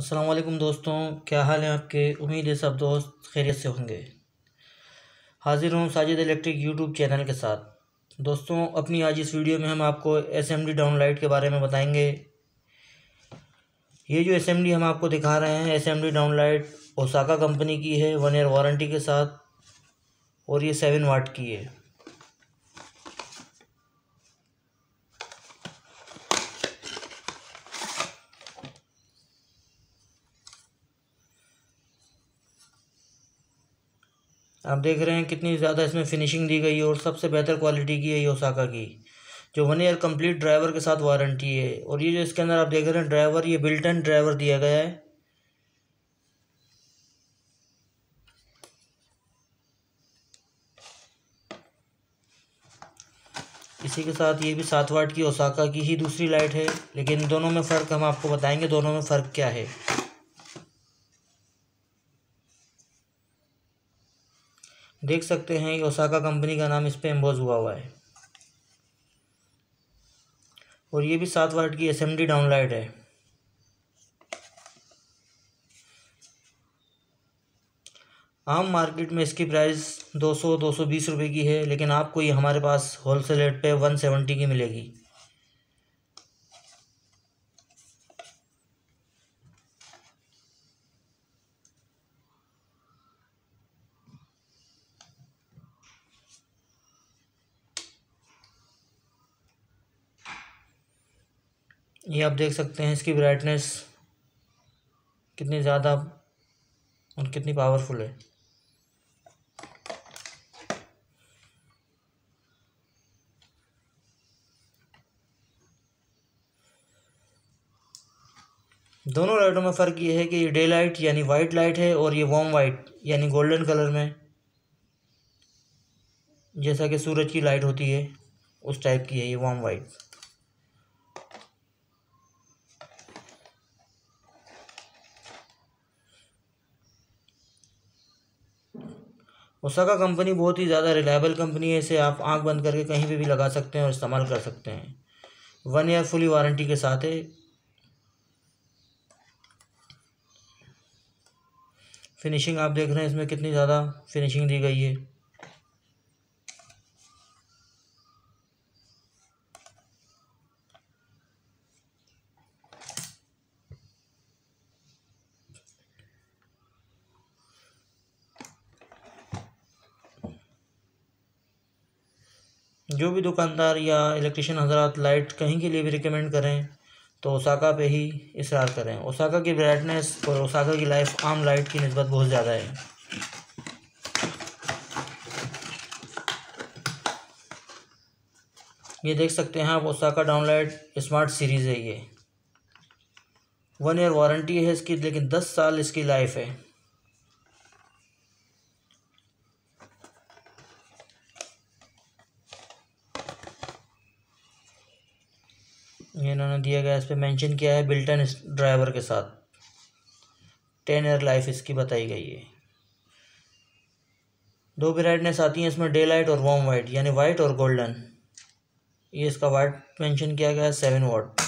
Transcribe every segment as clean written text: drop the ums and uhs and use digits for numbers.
अस्सलाम वालेकुम दोस्तों, क्या हाल है आपके। उम्मीद है सब दोस्त खैरियत से होंगे। हाजिर हूँ साजिद इलेक्ट्रिक यूट्यूब चैनल के साथ। दोस्तों, अपनी आज इस वीडियो में हम आपको SMD डाउनलाइट के बारे में बताएंगे। ये जो SMD हम आपको दिखा रहे हैं, SMD डाउनलाइट ओसाका कंपनी की है, 1 ईयर वारंटी के साथ, और ये 7 वाट की है। आप देख रहे हैं कितनी ज़्यादा इसमें फिनिशिंग दी गई है और सबसे बेहतर क्वालिटी की है ये ओसाका की, जो 1 ईयर कंप्लीट ड्राइवर के साथ वारंटी है। और ये जो इसके अंदर आप देख रहे हैं ड्राइवर, ये बिल्ट इन ड्राइवर दिया गया है। इसी के साथ ये भी 7 वाट की ओसाका की ही दूसरी लाइट है, लेकिन दोनों में फ़र्क हम आपको बताएंगे, दोनों में फ़र्क क्या है। देख सकते हैं ये ओसाका कंपनी का नाम इस पे एम्बोज हुआ है। और ये भी 7 वाट की SMD डाउनलाइट है। आम मार्केट में इसकी प्राइस 200-220 रुपये की है, लेकिन आपको ये हमारे पास होलसेल रेट पे 170 की मिलेगी। ये आप देख सकते हैं इसकी ब्राइटनेस कितनी ज़्यादा और कितनी पावरफुल है। दोनों लाइटों में फ़र्क ये है कि ये डे लाइट यानी वाइट लाइट है, और ये वार्म वाइट यानी गोल्डन कलर में, जैसा कि सूरज की लाइट होती है उस टाइप की है ये वार्म वाइट। ओसाका कंपनी बहुत ही ज़्यादा रिलायबल कंपनी है। इसे आप आंख बंद करके कहीं पे भी लगा सकते हैं और इस्तेमाल कर सकते हैं। 1 ईयर फुली वारंटी के साथ है। फिनिशिंग आप देख रहे हैं इसमें कितनी ज़्यादा फिनिशिंग दी गई है। जो भी दुकानदार या इलेक्ट्रिशियन हजरात लाइट कहीं के लिए भी रिकमेंड करें तो ओसाका पे ही इसरार करें। ओसाका की ब्राइटनेस और ओसाका की लाइफ आम लाइट की निस्बत बहुत ज़्यादा है। ये देख सकते हैं आप, ओसाका डाउनलाइट स्मार्ट सीरीज़ है ये। 1 ईयर वारंटी है इसकी, लेकिन 10 साल इसकी लाइफ है। ये इन्होंने दिया गया, इस पर मेंशन किया है बिल्ट इन ड्राइवर के साथ। 10 ईयर लाइफ इसकी बताई गई है। दो ब्राइटनेस आती हैं इसमें, डे लाइट और वार्म वाइट यानी वाइट और गोल्डन। ये इसका वाट मेंशन किया गया है 7 वाट।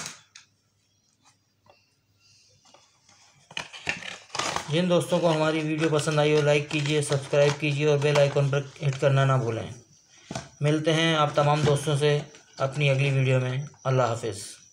जिन दोस्तों को हमारी वीडियो पसंद आई हो, लाइक कीजिए, सब्सक्राइब कीजिए और बेल आइकन पर हिट करना ना भूलें। मिलते हैं आप तमाम दोस्तों से अपनी अगली वीडियो में। अल्लाह हाफिज़।